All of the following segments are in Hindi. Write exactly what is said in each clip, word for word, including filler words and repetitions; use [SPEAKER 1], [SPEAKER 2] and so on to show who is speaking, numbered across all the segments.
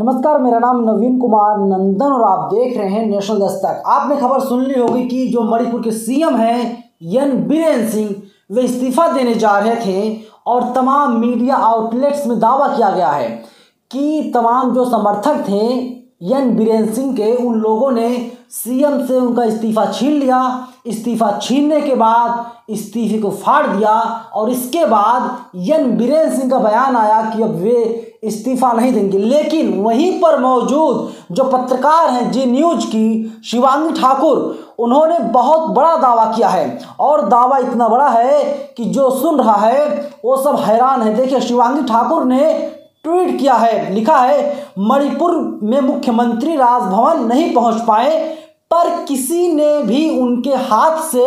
[SPEAKER 1] नमस्कार, मेरा नाम नवीन कुमार नंदन और आप देख रहे हैं नेशनल दस्तक। आपने खबर सुन ली होगी कि जो मणिपुर के सीएम हैं एन बीरेन सिंह, वे इस्तीफा देने जा रहे थे और तमाम मीडिया आउटलेट्स में दावा किया गया है कि तमाम जो समर्थक थे एन बीरेन सिंह के, उन लोगों ने सीएम से उनका इस्तीफा छीन लिया। इस्तीफा छीनने के बाद इस्तीफे को फाड़ दिया और इसके बाद एन बीरेन सिंह का बयान आया कि अब वे इस्तीफा नहीं देंगे। लेकिन वहीं पर मौजूद जो पत्रकार हैं जी न्यूज की शिवांगी ठाकुर, उन्होंने बहुत बड़ा दावा किया है और दावा इतना बड़ा है कि जो सुन रहा है वो सब हैरान है। देखिए, शिवांगी ठाकुर ने ट्वीट किया है, लिखा है, मणिपुर में मुख्यमंत्री राजभवन नहीं पहुंच पाए पर किसी ने भी उनके हाथ से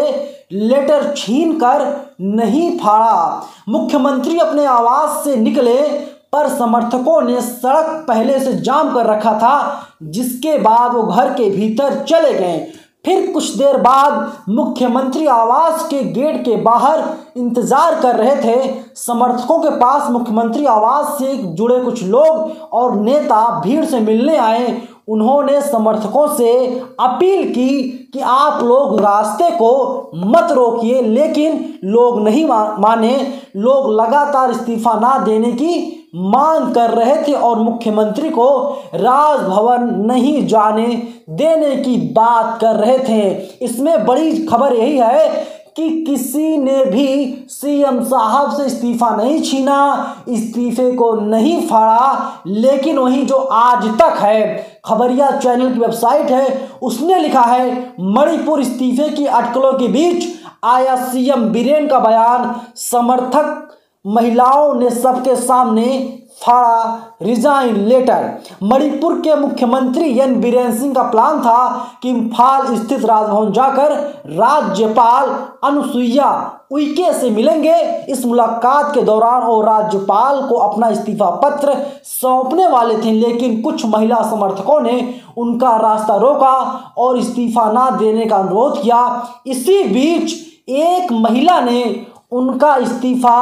[SPEAKER 1] लेटर छीनकर नहीं फाड़ा। मुख्यमंत्री अपने आवास से निकले पर समर्थकों ने सड़क पहले से जाम कर रखा था, जिसके बाद वो घर के भीतर चले गए। फिर कुछ देर बाद मुख्यमंत्री आवास के गेट के बाहर इंतजार कर रहे थे। समर्थकों के पास मुख्यमंत्री आवास से जुड़े कुछ लोग और नेता भीड़ से मिलने आए। उन्होंने समर्थकों से अपील की कि आप लोग रास्ते को मत रोकिए, लेकिन लोग नहीं माने। लोग लगातार इस्तीफा ना देने की मांग कर रहे थे और मुख्यमंत्री को राजभवन नहीं जाने देने की बात कर रहे थे। इसमें बड़ी खबर यही है कि किसी ने भी सीएम साहब से इस्तीफा नहीं छीना, इस्तीफे को नहीं फाड़ा। लेकिन वहीं जो आज तक है खबरिया चैनल की वेबसाइट है, उसने लिखा है, मणिपुर इस्तीफे की अटकलों के बीच आया सीएम बीरेन का बयान, समर्थक महिलाओं ने सबके सामने फाड़ा रिजाइन लेटर। मणिपुर के मुख्यमंत्री एन बीरेन सिंह का प्लान था कि इम्फाल स्थित राजभवन जाकर राज्यपाल अनुसुईया उइके से मिलेंगे। इस मुलाकात के दौरान वो राज्यपाल को अपना इस्तीफा पत्र सौंपने वाले थे, लेकिन कुछ महिला समर्थकों ने उनका रास्ता रोका और इस्तीफा ना देने का अनुरोध किया। इसी बीच एक महिला ने उनका इस्तीफा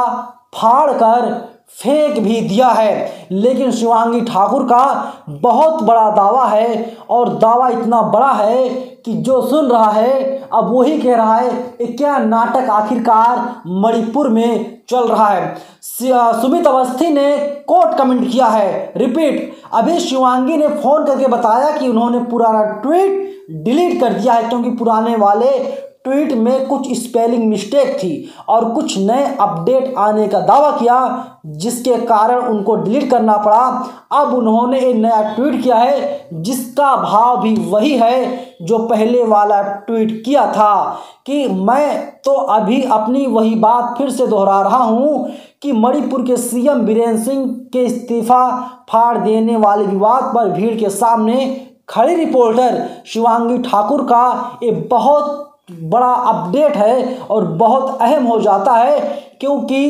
[SPEAKER 1] फाड़कर फेंक भी दिया है। लेकिन शिवांगी ठाकुर का बहुत बड़ा दावा है और दावा इतना बड़ा है कि जो सुन रहा है अब वही कह रहा है कि क्या नाटक आखिरकार मणिपुर में चल रहा है। सुमित अवस्थी ने कोट कमेंट किया है, रिपीट। अभी शिवांगी ने फोन करके बताया कि उन्होंने पुराना ट्वीट डिलीट कर दिया है क्योंकि पुराने वाले ट्वीट में कुछ स्पेलिंग मिस्टेक थी और कुछ नए अपडेट आने का दावा किया, जिसके कारण उनको डिलीट करना पड़ा। अब उन्होंने एक नया ट्वीट किया है जिसका भाव भी वही है जो पहले वाला ट्वीट किया था कि मैं तो अभी अपनी वही बात फिर से दोहरा रहा हूं कि मणिपुर के सीएम बीरेन सिंह के इस्तीफा फाड़ देने वाले विवाद पर भीड़ के सामने खड़ी रिपोर्टर शिवांगी ठाकुर का एक बहुत बड़ा अपडेट है और बहुत अहम हो जाता है, क्योंकि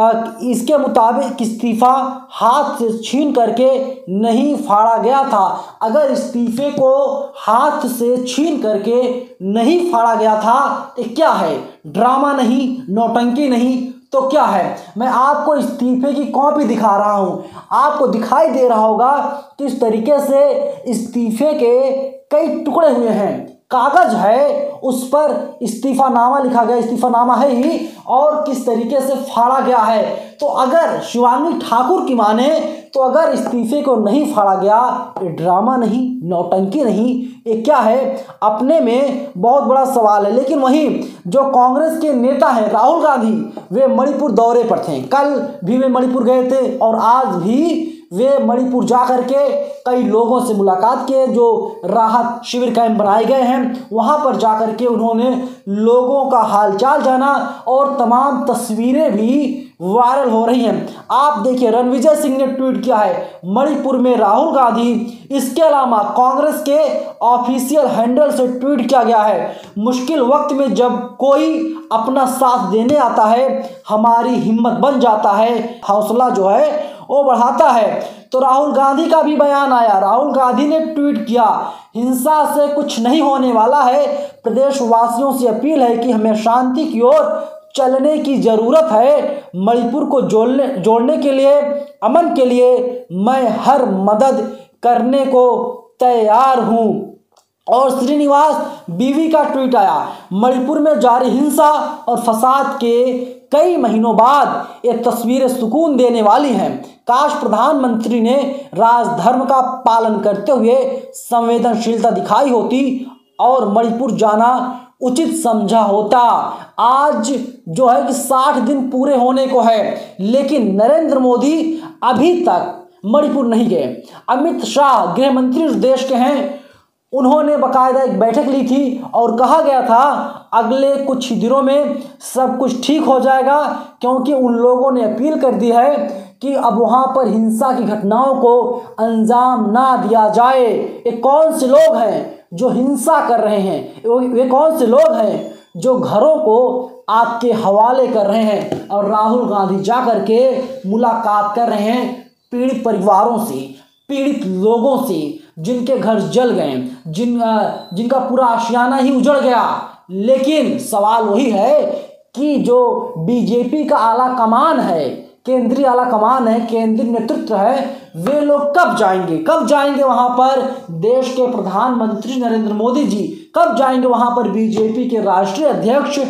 [SPEAKER 1] इसके मुताबिक इस्तीफा हाथ से छीन करके नहीं फाड़ा गया था। अगर इस्तीफे को हाथ से छीन करके नहीं फाड़ा गया था तो क्या है? ड्रामा नहीं, नौटंकी नहीं तो क्या है? मैं आपको इस्तीफे की कॉपी दिखा रहा हूं, आपको दिखाई दे रहा होगा किस तरीके से इस्तीफे के कई टुकड़े हुए हैं। कागज है, उस पर इस्तीफानामा लिखा गया, इस्तीफानामा है ही, और किस तरीके से फाड़ा गया है। तो अगर शिवांगी ठाकुर की माने तो अगर इस्तीफे को नहीं फाड़ा गया, ये ड्रामा नहीं, नौटंकी नहीं, ये क्या है? अपने में बहुत बड़ा सवाल है। लेकिन वहीं जो कांग्रेस के नेता हैं राहुल गांधी, वे मणिपुर दौरे पर थे। कल भी वे मणिपुर गए थे और आज भी वे मणिपुर जाकर के कई लोगों से मुलाकात किए। जो राहत शिविर कैंप बनाए गए हैं वहां पर जाकर के उन्होंने लोगों का हालचाल जाना और तमाम तस्वीरें भी वायरल हो रही हैं। आप देखिए, रणविजय सिंह ने ट्वीट किया है, मणिपुर में राहुल गांधी। इसके अलावा कांग्रेस के ऑफिशियल हैंडल से ट्वीट किया गया है, मुश्किल वक्त में जब कोई अपना साथ देने आता है हमारी हिम्मत बन जाता है, हौसला जो है वो बढ़ाता है। तो राहुल गांधी का भी बयान आया। राहुल गांधी ने ट्वीट किया, हिंसा से कुछ नहीं होने वाला है, प्रदेशवासियों से अपील है कि हमें शांति की ओर चलने की जरूरत है। मणिपुर को जोड़ने जोड़ने के लिए, अमन के लिए मैं हर मदद करने को तैयार हूं। और श्रीनिवास बीवी का ट्वीट आया, मणिपुर में जारी हिंसा और फसाद के कई महीनों बाद ये तस्वीरें सुकून देने वाली हैं। काश प्रधानमंत्री ने राजधर्म का पालन करते हुए संवेदनशीलता दिखाई होती और मणिपुर जाना उचित समझा होता। आज जो है कि साठ दिन पूरे होने को है, लेकिन नरेंद्र मोदी अभी तक मणिपुर नहीं गए। अमित शाह गृह मंत्री उस देश के हैं, उन्होंने बाकायदा एक बैठक ली थी और कहा गया था अगले कुछ ही दिनों में सब कुछ ठीक हो जाएगा, क्योंकि उन लोगों ने अपील कर दी है कि अब वहाँ पर हिंसा की घटनाओं को अंजाम ना दिया जाए। ये कौन से लोग हैं जो हिंसा कर रहे हैं? वे कौन से लोग हैं जो घरों को आग के हवाले कर रहे हैं? और राहुल गांधी जा कर के मुलाकात कर रहे हैं पीड़ित परिवारों से, पीड़ित लोगों से, जिनके घर जल गए, जिन जिनका पूरा आशियाना ही उजड़ गया। लेकिन सवाल वही है कि जो बीजेपी का आला कमान है, केंद्रीय आला कमान है, केंद्रीय नेतृत्व है, वे लोग कब जाएंगे? कब जाएंगे वहां पर देश के प्रधानमंत्री नरेंद्र मोदी जी? कब जाएंगे वहां पर बीजेपी के राष्ट्रीय अध्यक्ष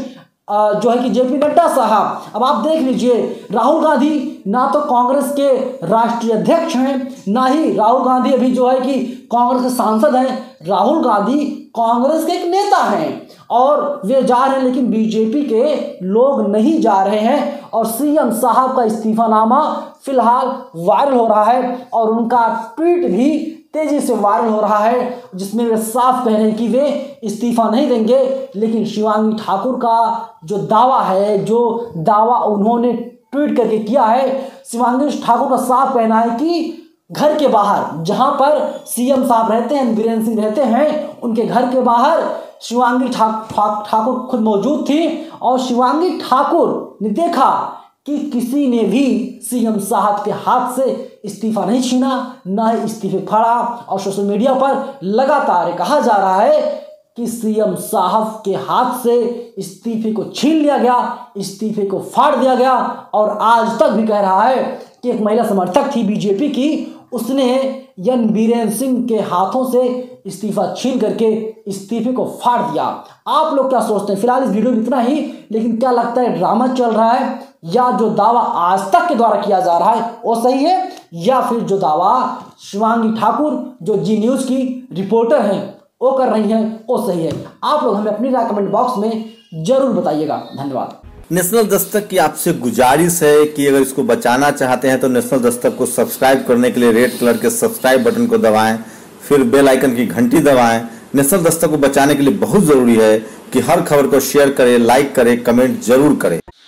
[SPEAKER 1] जो है कि जेपी नड्डा साहब? अब आप देख लीजिए, राहुल गांधी ना तो कांग्रेस के राष्ट्रीय अध्यक्ष हैं, ना ही राहुल गांधी अभी जो है कि कांग्रेस के सांसद हैं। राहुल गांधी कांग्रेस के एक नेता हैं और वे जा रहे हैं, लेकिन बीजेपी के लोग नहीं जा रहे हैं। और सीएम साहब का इस्तीफानामा फिलहाल वायरल हो रहा है और उनका ट्वीट भी तेजी से वायरल हो रहा है, जिसमें वे साफ कह रहे हैं कि वे इस्तीफा नहीं देंगे। लेकिन शिवांगी ठाकुर का जो दावा है, जो दावा उन्होंने ट्वीट करके किया है, शिवांगी ठाकुर का साफ कहना है कि घर के बाहर जहां पर सीएम साहब रहते हैं, बीरेंद्र सिंह रहते हैं, उनके घर के बाहर शिवांगी ठाकुर खुद मौजूद थी और शिवांगी ठाकुर ने देखा कि किसी ने भी सीएम साहब के हाथ से इस्तीफा नहीं छीना, ना ही इस्तीफे फाड़ा। और सोशल मीडिया पर लगातार कहा जा रहा है कि सीएम साहब के हाथ से इस्तीफे को छीन लिया गया, इस्तीफे को फाड़ दिया गया। और आज तक भी कह रहा है कि एक महिला समर्थक थी बीजेपी की, उसने एन बीरेंद्र सिंह के हाथों से इस्तीफा छीन करके इस्तीफे को फाड़ दिया। आप लोग क्या सोचते हैं? फिलहाल इस वीडियो में इतना ही, लेकिन क्या लगता है ड्रामा चल रहा है या जो दावा आज तक के द्वारा किया जा रहा है वो सही है, या फिर जो दावा शिवांगी ठाकुर जो जी न्यूज़ की रिपोर्टर हैं वो कर रही हैं वो सही है? आप लोग हमें अपनी राय कमेंट बॉक्स में जरूर बताइएगा। धन्यवाद।
[SPEAKER 2] नेशनल दस्तक की आपसे गुजारिश है कि अगर इसको बचाना चाहते हैं तो नेशनल दस्तक को सब्सक्राइब करने के लिए रेड कलर के सब्सक्राइब बटन को दबाएं, फिर बेल आइकन की घंटी दबाएं। नेशनल दस्तक को बचाने के लिए बहुत जरूरी है कि हर खबर को शेयर करें, लाइक करें, कमेंट जरूर करें।